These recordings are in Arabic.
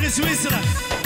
من سويسرا.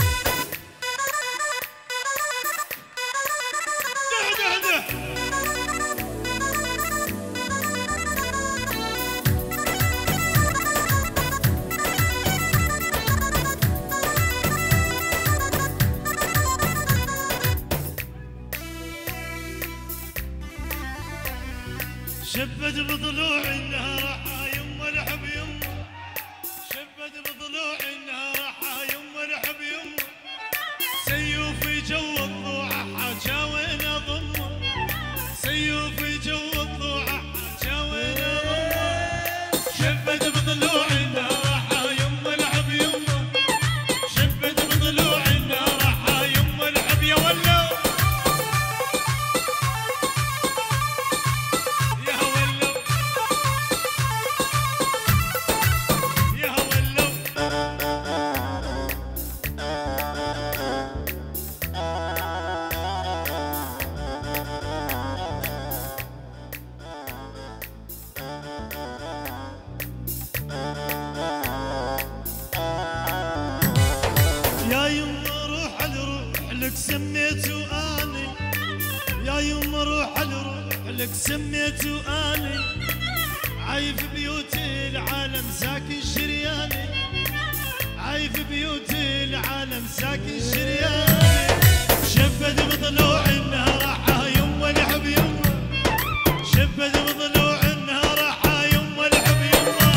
شبت بضلوع النهار يما الحب يما، شبت بضلوع النهار يما الحب يما، سيوفي جو الضوعة حاجاوين اضمه، سيوفي جو الضوعة حاجاوين اضمه، شبت بضلوع النهار يما الحب يما، شبت بضلوع النهار يما الحب يا ولا لك سميته اني، يا يما روح لروح لك سميته اني، عايف بيوت العالم ساكن شرياني، عايف بيوت العالم ساكن شرياني، شبت بضلوع النهار يما الحب يما، شبت بضلوع النهار يما الحب يما.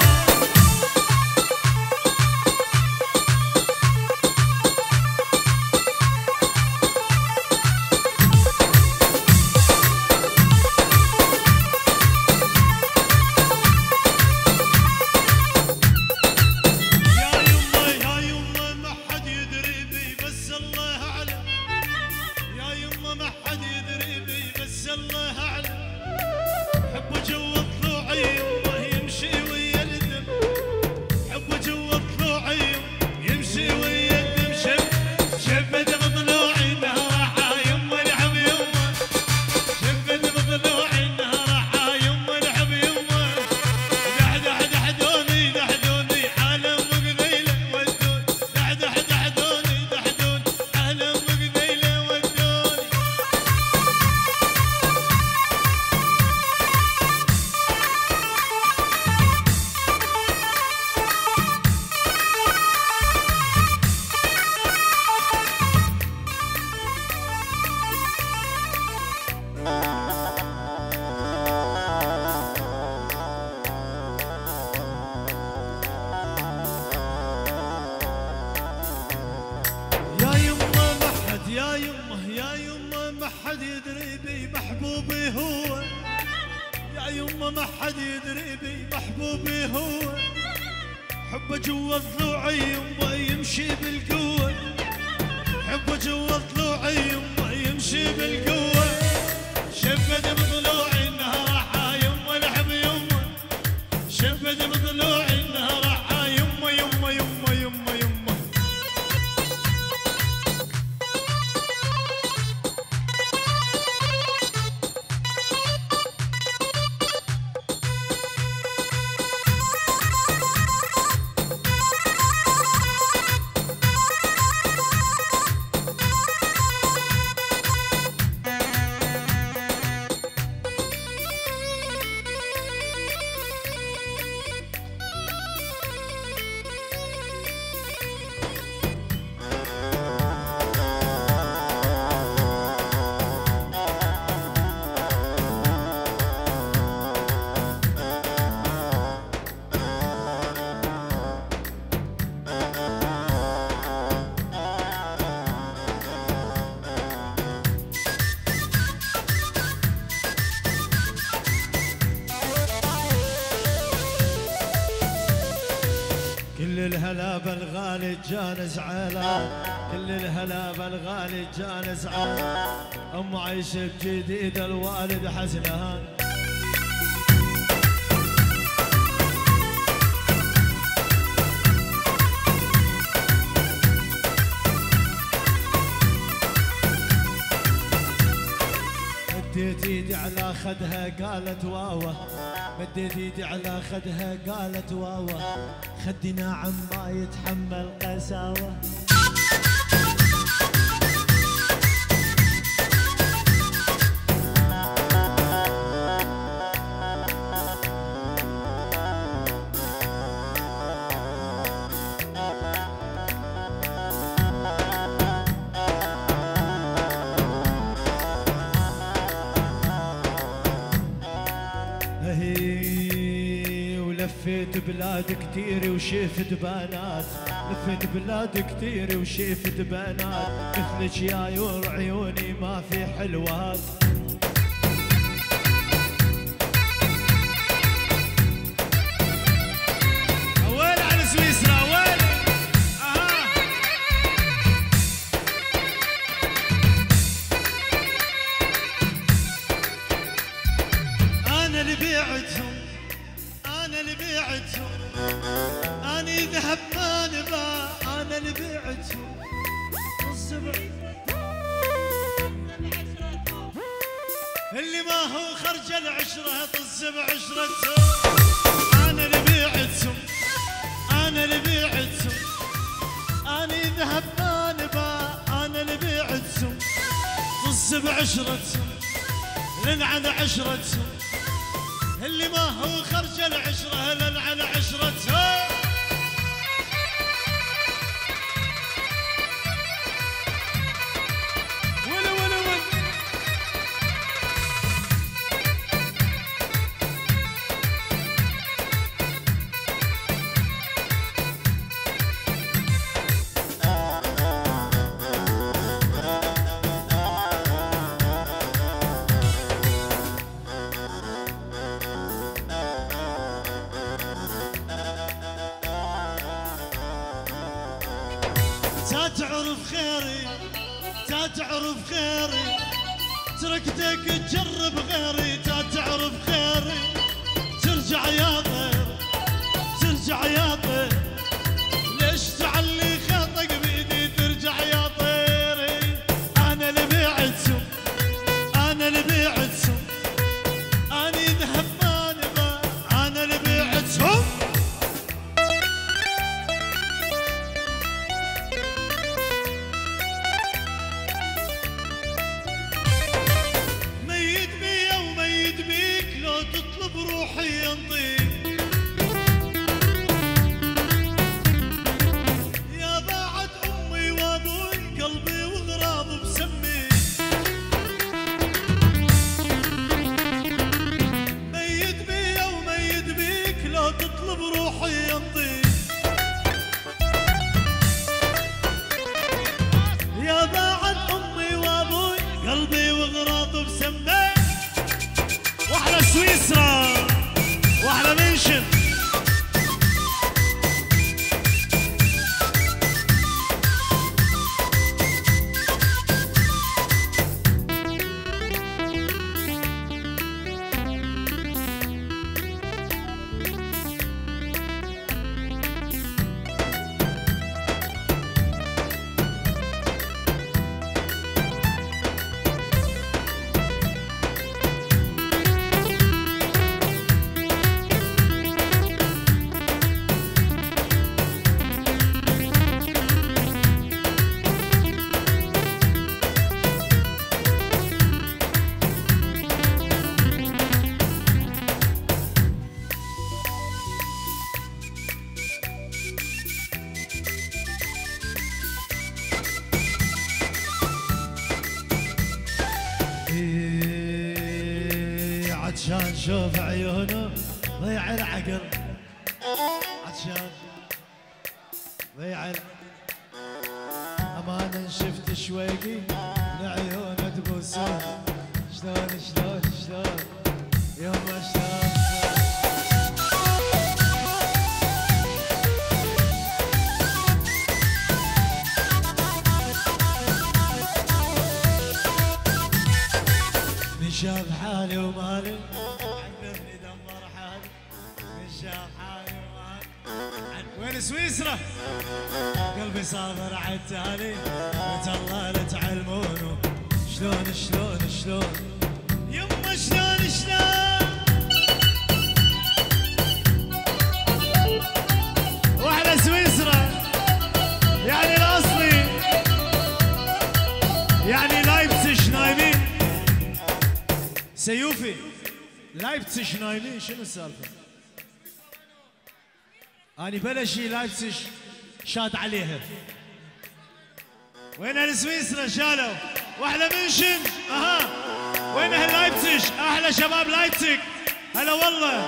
محبوبي هو يا يما، ما حد يدري بي محبوبي هو، حبه جوا ضلوعي يما يمشي بالقوه، حبه جوا ضلوعي يما يمشي بالقوه، شبت بضلوعي النهار يما الحب يما، شبت بضلوعي النهار يما يما يما يما يما. كل الهلا بالغالي جانز على، كل الهلا بالغالي جانز على، ام عيش بجديد الوالد حزنها، اديت ايدي على خدها قالت واوا، مديت ايدي على خدها قالت واوا، خدي ناعم ما يتحمل قساوة. لفيت بلاد كتير وشفت بنات، لفيت بلاد كتير وشفت بنات، مثلك يا يور عيوني ما في حلوات. وين على سويسرا وين؟ أنا اللي بيعتهم، أنا اللي بعتهم، أنا ذهب ما نبا، أنا اللي بعتهم السبع اللي ما هو خرج العشرة طز بعشرتهم. أنا اللي بعتهم، أنا اللي بعتهم، أنا ذهب ما نبا، أنا اللي بعتهم طز بعشرتهم لنعن عشرتهم، اللي ما هو خرج العشرة لنعن عشرتها. ولا ولا ولا تعرف خيري، تعرف خيري، تركتك تجرب غيري، تعرف خيري، ترجع يا طير، ترجع يا طير، ليش تعلي خطك بيدي ترجع يا طيري. انا اللي بعتهم، انا اللي بعتهم، انا ذهب ما نبا، انا اللي بعتهم. روحي ينطيك يا باعت امي وابوي، قلبي وغراب بسميك، ميت بيا وميت بيك لو تطلب روحي ينطيك، يا باعت امي وابوي، قلبي وغراب بسميك. واحلى سويسرا واحلى منشن. عطشان شوف عيونه ضيع العقل، عطشان ضيع امانه شفت شويقي لعيونه تبوسون، شلون شلون شلون يما شلون. شاف حالي ومالي عذبني دمر حالي، شاف حالي ومالي. وين سويسرا؟ قلبي صابر عالتالي، متى الله لا تعلمونه شلون شلون شلون يما شلون واحدة سويسرا يعني الأصلي يعني لايبتش نايمين سيوفي لايبتش نايمين شنو السالفة؟ أنا بلا شي لايبتش شاد عليها وين السويسرا شالوا واحدة منشن اها وين اهل لايبتش احلى شباب لايبتش هلا والله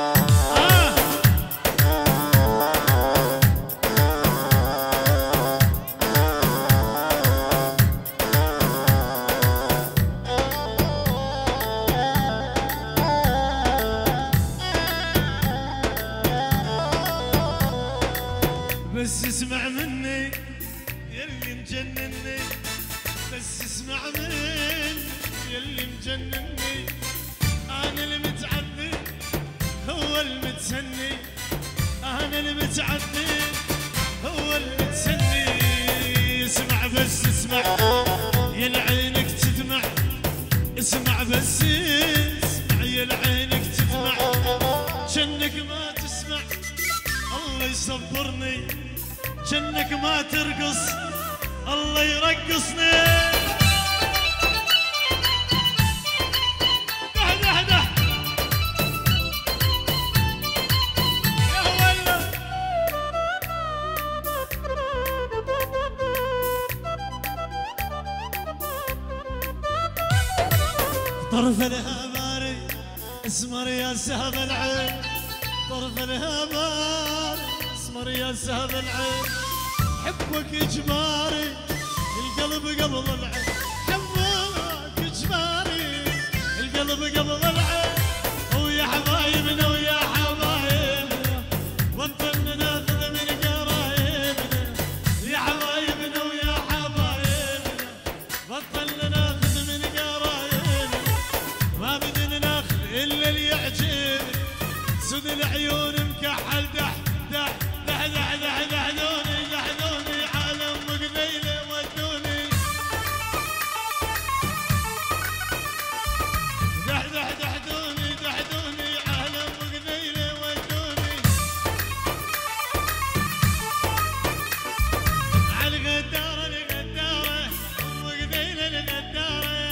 بس اسمع مني يلي مجنني بس اسمع مني يلي مجنني انا المتعذب هو المتسني انا المتعذب هو المتسني اسمع بس اسمع يا عينك تدمع اسمع بس اسمع يا عينك تدمع جنك ما تسمع الله يصبرني جنك ما ترقص الله يرقصني ده ده يا ولا طرف الهباري اسمر يا سهب العين طرف الهباري اسمر يا سهب العين حبك اجباري القلب قبل العين حبك اجباري القلب قبل العين ويا حبايبنا ويا حبايبنا بطلنا ناخذ من قرايبنا يا حبايبنا ويا حبايبنا بطلنا ناخذ من قرايبنا ما بدنا ناخذ الا اللي يعجبنا سود العيون مكحل دح دح دح دح دح دحدوني دحدوني عالم مقبيله ودوني دح دح دحدوني دحدوني عالم مقبيله ودوني على الغداره الغداره مقبيله الغداره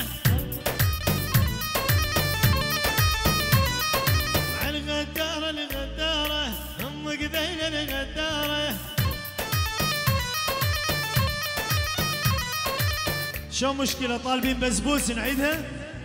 على الغداره الغداره ام قبيله الغداره شو مشكلة طالبين بسبوس نعيدها؟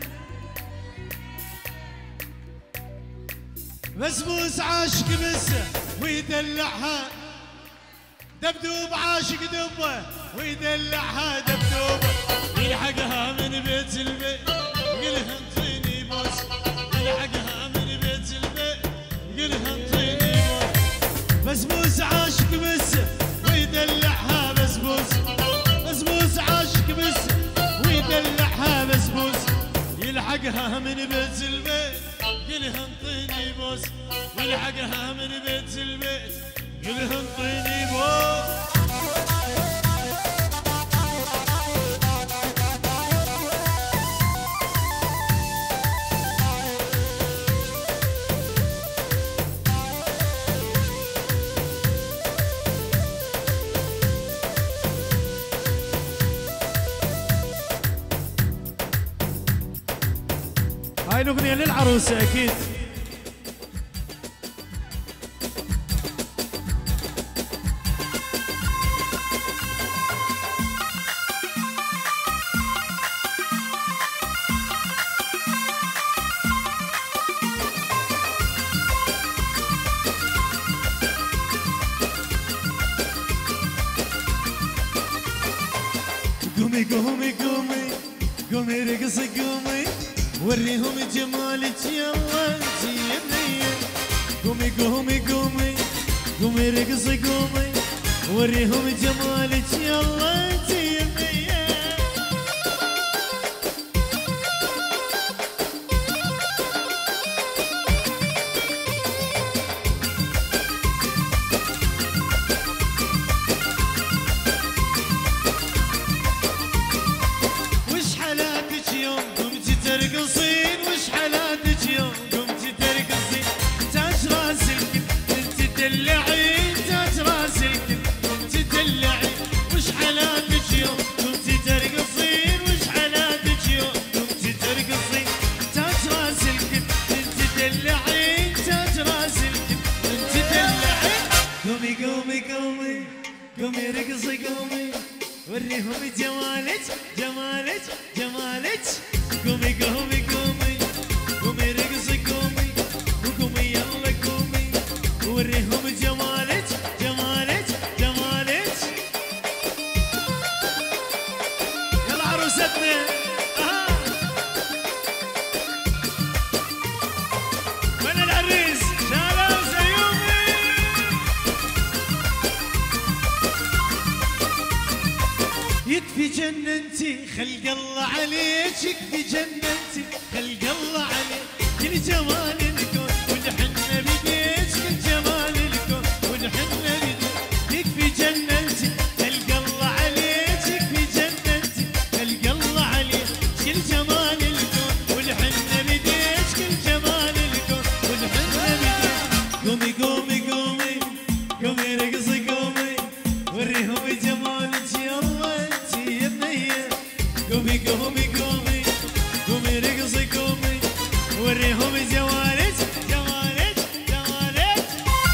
بسبوس عاشق بسه ويدلعها دبدوب عاشق دبه ويدلعها دبدوبه يلحقها من بيت البيت يقلها انطيني بوس يلحقها من بيت البيت يقلها انطيني بوس بسبوس عاشق بسه ويدلعها بسبوس بسبوس عاشق بسه ويدلعها بسبوس يلحقها من بيت البيت يقلها انطيني بوس يلحقها من بيت البيت يقلها انطيني بوس هاي الأغنية للعروسة أكيد قومي قومي قومي قومي رقصي قومي وريهم جمالك يلا انتي يمنية قومي قومي قومي قومي رقصي قومي وريهم جمالك يلا انتي يمنية وش حلاكش يوم قمتي ترقصين وش رقصي قومي وريهم جمالك جمالك جمالك. قومي قومي قومي قومي رقصي قومي وقومي يلا قومي وريهم جمالك جمالك جمالك. يلا عروستنا وين العريس شالوا سيومي. يكفي جننتي خلق الله عليك يكفي جننتي خلق الله عليك. كل جمال الكون والحنة بديك كل جمال الكون والحنة بديك. يكفي جننتي خلق الله عليك يكفي جننتي خلق الله عليك. كل جمال الكون والحنة بديك كل جمال الكون والحنة بديك. قومي قومي قومي قومي رقصي قومي وريهم جمالك يلا انتي يا بنيه. قومي قومي قومي قومي رقصي قومي وريهم جمالك جمالك جمالك.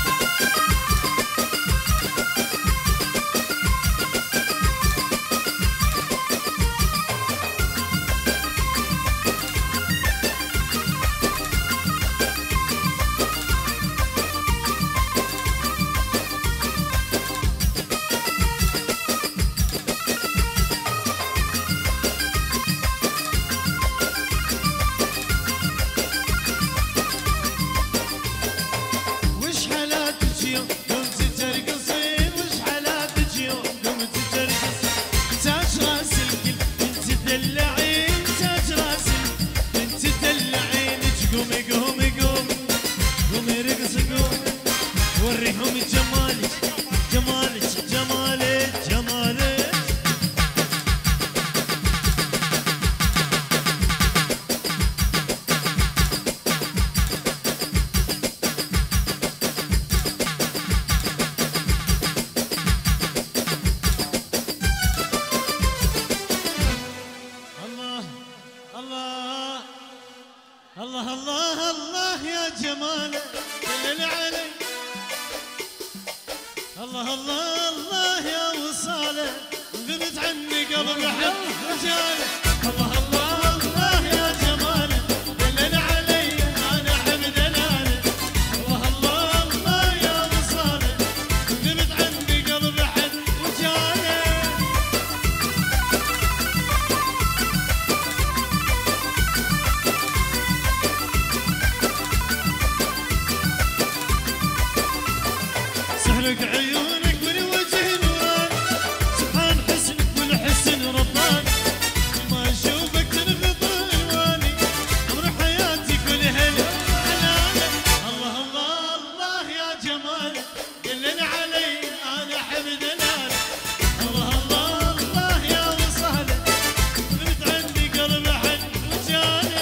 وش حالاتك يوم قمت ترقصين وش حالاتك يوم قمت ترقصين. تاج راس الكل انت تدلعين تاج راس الكل انت تدلعينك. قومي قومي قومي قومي رقصي قومي وريهم جمالك جمالك جمالك جمالك. الله الله الله الله الله يا جماله دلل علي. الله الله الله يا وصاله غبت عني قلب حب رجاله. الله الله الله يا جماله دلل علي انا حب دلاله. الله الله الله يا وصاله غبت عني قلب حب رجاله. سحرك عيونك من وجه نوران سبحان حسنك والحسن رباني. ما اشوفك تنغطى الواني عمر حياتي كلها حنانه. الله الله الله يا جمالك دلل علي انا احب دلالك. الله الله الله يا وصالك غبت عندي قلب حد وجانه.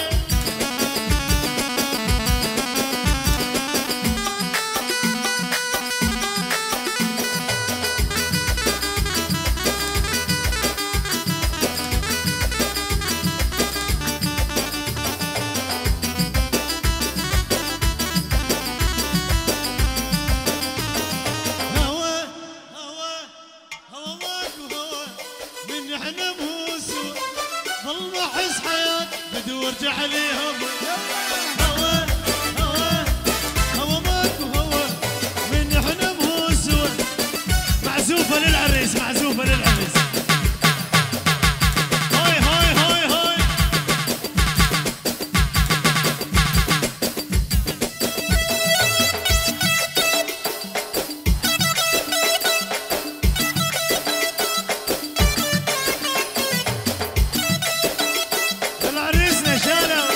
هوا هوا هوا ماكو هوا من احنا موسو ظل ما احس حياتي بدور جعليهم. هوا هوا هوا ماكو هوا من احنا موسو. معزوفه للعريس معزوفه للعريس. هاي هاي هاي هاي. العريسنا شالوا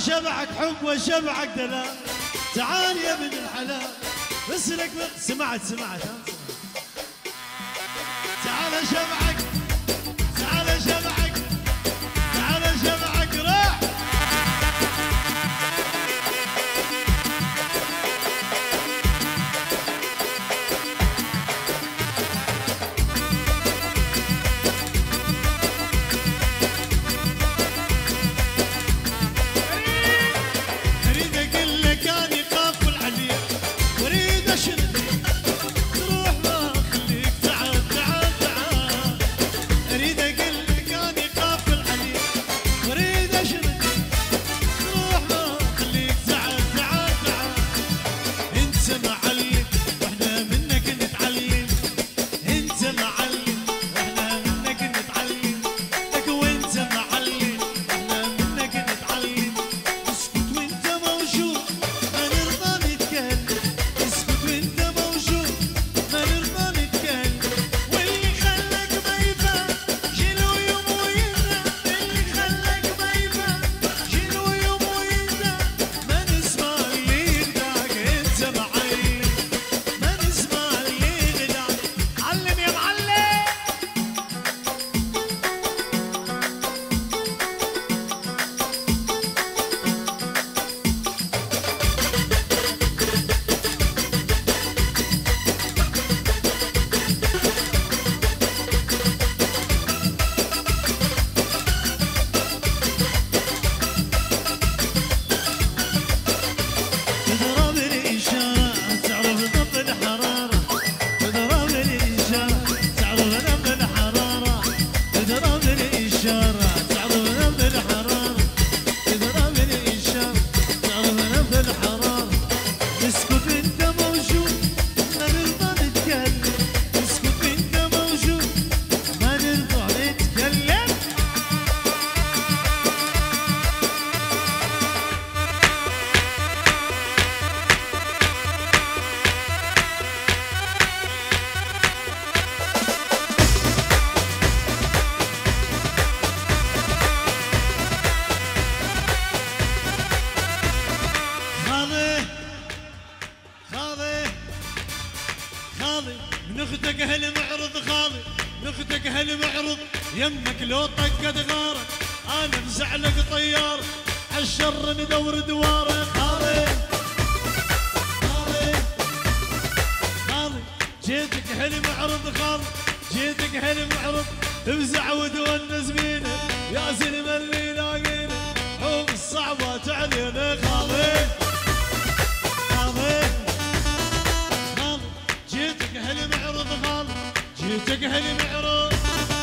شبعك حب وشبعك دلال، تعال يا ابن الحلال اسلك سمعت تعال شبعك تعال شبعك تعال شبعك راح. ناخدك هالمعرض خالي، ناخدك هالمعرض يمك لو طقت غارك انا نزعلك طياره عالشر ندور دواره. خالي خالي خالي جيتك هالمعرض خالي، جيتك هالمعرض افزع وتونس بينا يا زلمه اللي لاقينا حوم الصعبات علينا. خالي جيتك هالمعرض غالي، جيتك هالمعرض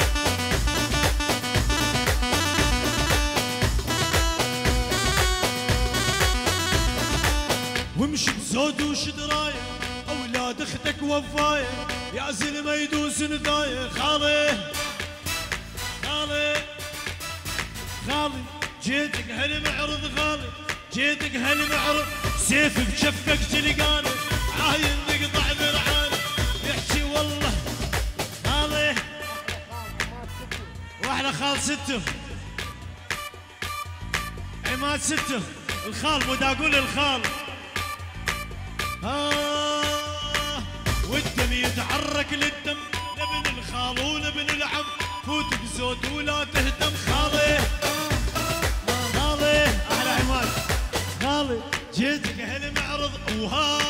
وامشي بزود وش درايه اولاد اختك وفايه يا زلمه يدوس نثايه. خالي خالي خالي جيتك هالمعرض غالي، جيتك هالمعرض سيف بشفك تلقاني عاين نقطع ذرعاني يحكي والله. خالي واحلى خال سته عماد سته الخال مو دا اقول الخال. والدم يتحرك للدم لابن الخال ولابن العم فوت بزود ولا تهتم. خالي خالي احلى عماد خالي جيتك هالمعرض وها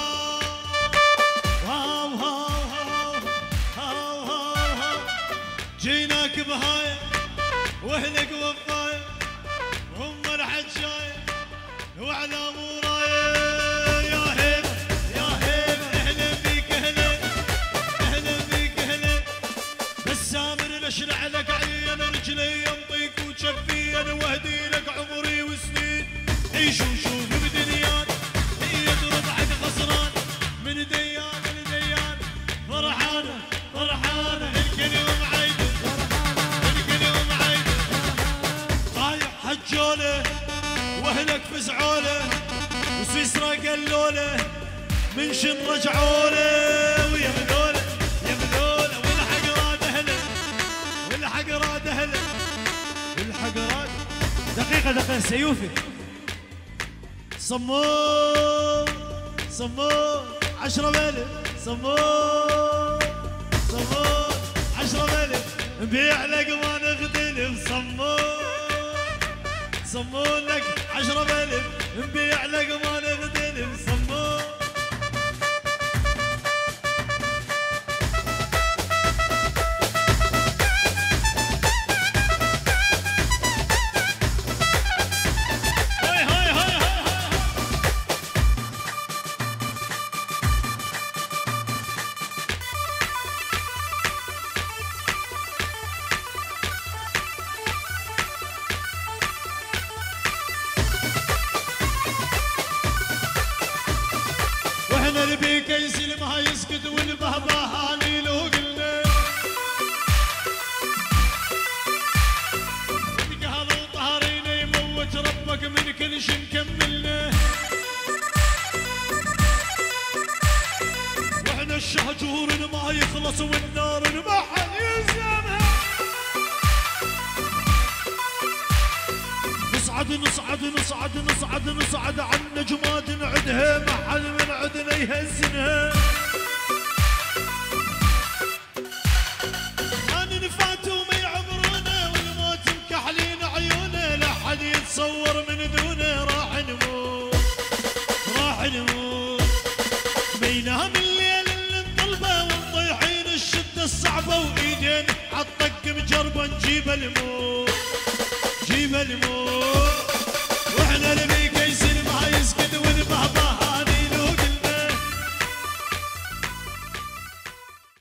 هاو هاو هاو هاو هاو هاو جيناك بهاية واهلك وفاية وهم الحجاية واعلام وراية. يا هيب يا هيب اهلا بيك اهلا اهلا بيك اهلا بالسامر نشرع لك عين رجلي ينطيك وشفي انا واهدي لك عمري وسنين عيش وشوف بدنياك هي ربعك خسران من ديان لديان فرحانة فرحانة الكلمة معيدة الكلمة معيدة طايح حجولة واهلك فزعولة وسويسرا قلولة من شن رجعولة ويا ملولة يا ملولة والحق راد اهله والحق راد اهله والحق راد. دقيقة سيوفي صمون صمون 10,000 صمون صمون 10,000 نبيع لك ما نختلف صمون صمون لك 10,000 نبيع لك ما نختلف صمون. البيك يسلم ما يسكت والبهبهاني لو قلنا القهر وطهرينا يموت ربك من كل شي مكملنا واحنا الشهجور ما يخلص والنار ما حد يلزمها نصعد نصعد نصعد نصعد نصعد عنا جماد نعدها ما حد من عدنا يهزنها ما ننفات وما يعبرونا والموت مكحلين عيونا لا حد يتصور من دونه راح نموت راح نموت بينام الليل اللي نطلبه ونطيحين الشدة الصعبة وايدين عالطق مجربة نجيب الموت جيب الموت